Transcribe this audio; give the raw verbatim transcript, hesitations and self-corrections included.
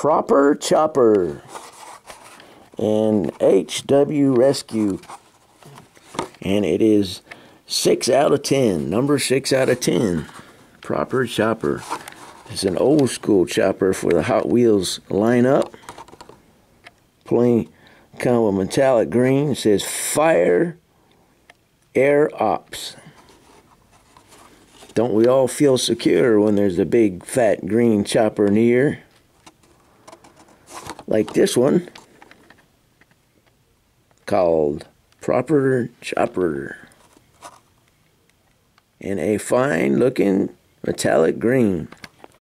Proper Chopper and H W Rescue, and it is six out of ten, number six out of ten. Proper Chopper. It's an old school chopper for the Hot Wheels lineup. Plain, kind of a metallic green. It says Fire Air Ops. Don't we all feel secure when there's a big fat green chopper near? Like this one, called Proper Chopper, in a fine looking metallic green.